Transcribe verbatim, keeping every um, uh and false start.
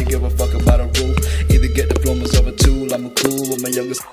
give a fuck about a roof. Either get diplomas of a tool, I'm cool with my youngest.